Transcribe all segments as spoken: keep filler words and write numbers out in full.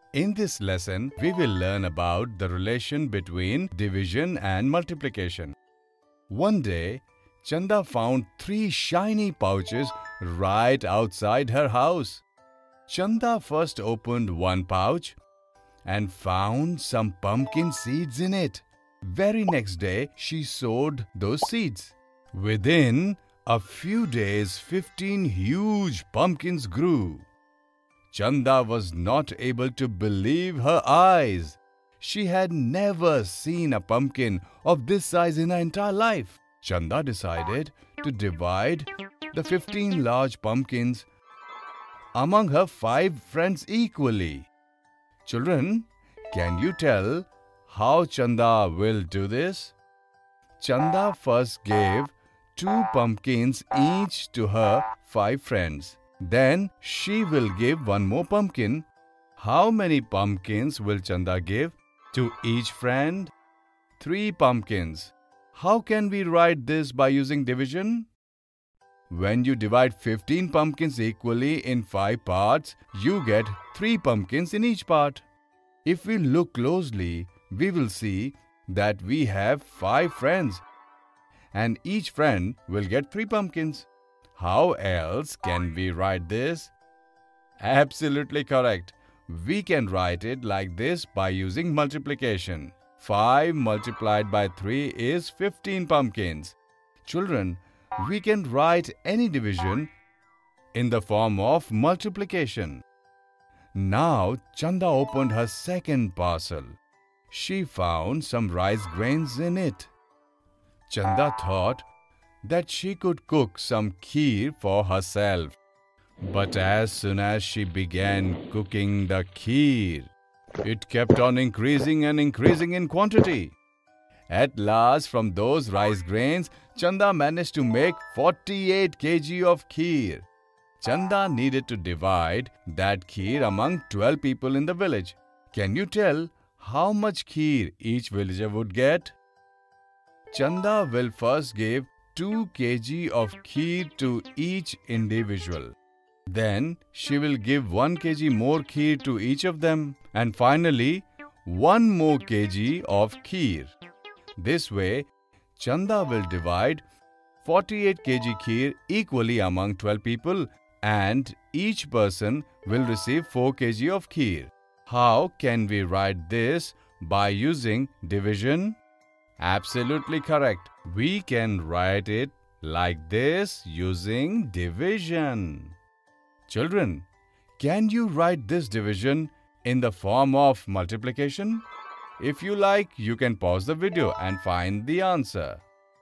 In this lesson, we will learn about the relation between division and multiplication. One day, Chanda found three shiny pouches right outside her house. Chanda first opened one pouch and found some pumpkin seeds in it. Very next day, she sowed those seeds. Within a few days, fifteen huge pumpkins grew. Chanda was not able to believe her eyes. She had never seen a pumpkin of this size in her entire life. Chanda decided to divide the fifteen large pumpkins among her five friends equally. Children, can you tell how Chanda will do this? Chanda first gave two pumpkins each to her five friends. Then she will give one more pumpkin. How many pumpkins will Chanda give to each friend? Three pumpkins. How can we write this by using division? When you divide fifteen pumpkins equally in five parts, you get three pumpkins in each part. If we look closely, we will see that we have five friends and each friend will get three pumpkins. How else can we write this? Absolutely correct. We can write it like this by using multiplication. five multiplied by three is fifteen pumpkins. Children, we can write any division in the form of multiplication. Now, Chanda opened her second parcel. She found some rice grains in it. Chanda thought that she could cook some kheer for herself. But as soon as she began cooking the kheer, it kept on increasing and increasing in quantity. At last, from those rice grains, Chanda managed to make forty-eight kilograms of kheer. Chanda needed to divide that kheer among twelve people in the village. Can you tell how much kheer each villager would get? Chanda will first give two kilograms of kheer to each individual. Then she will give one kilogram more kheer to each of them, and finally one more kilogram of kheer. This way, Chanda will divide forty-eight kilograms kheer equally among twelve people, and each person will receive four kilograms of kheer. How can we write this by using division? Absolutely correct. We can write it like this using division. Children, can you write this division in the form of multiplication? If you like, you can pause the video and find the answer.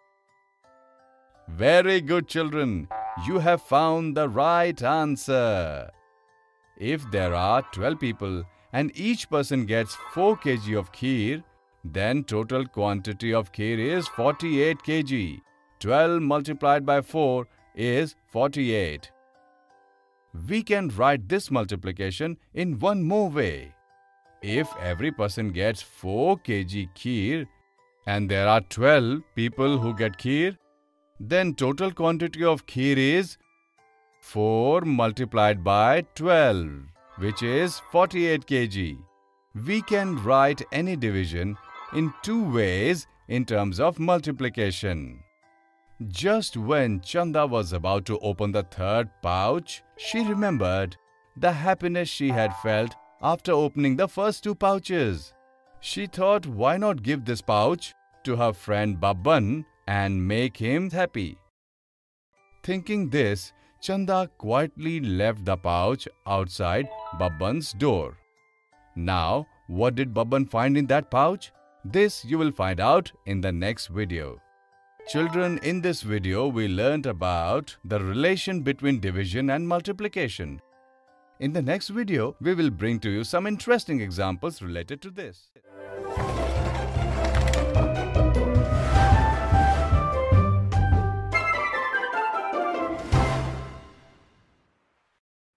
Very good, children. You have found the right answer. If there are twelve people and each person gets four kilograms of kheer, then total quantity of kheer is forty-eight kilograms. twelve multiplied by four is forty-eight. We can write this multiplication in one more way. If every person gets four kilograms kheer and there are twelve people who get kheer, then total quantity of kheer is four multiplied by twelve, which is forty-eight kilograms. We can write any division in two ways in terms of multiplication. Just when Chanda was about to open the third pouch, she remembered the happiness she had felt after opening the first two pouches. She thought, why not give this pouch to her friend Babban and make him happy? Thinking this, Chanda quietly left the pouch outside Babban's door. Now, what did Babban find in that pouch? This you will find out in the next video. Children, in this video, we learnt about the relation between division and multiplication. In the next video, we will bring to you some interesting examples related to this.